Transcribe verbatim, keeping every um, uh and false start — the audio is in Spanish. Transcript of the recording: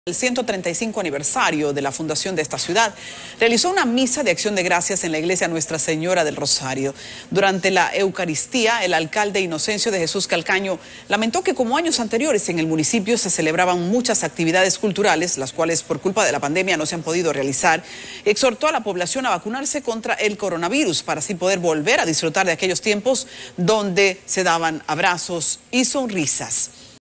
El ciento treinta y cinco aniversario de la fundación de esta ciudad, realizó una misa de acción de gracias en la iglesia Nuestra Señora del Rosario. Durante la Eucaristía, el alcalde Inocencio de Jesús Calcaño lamentó que como años anteriores en el municipio se celebraban muchas actividades culturales, las cuales por culpa de la pandemia no se han podido realizar. Exhortó a la población a vacunarse contra el coronavirus para así poder volver a disfrutar de aquellos tiempos donde se daban abrazos y sonrisas.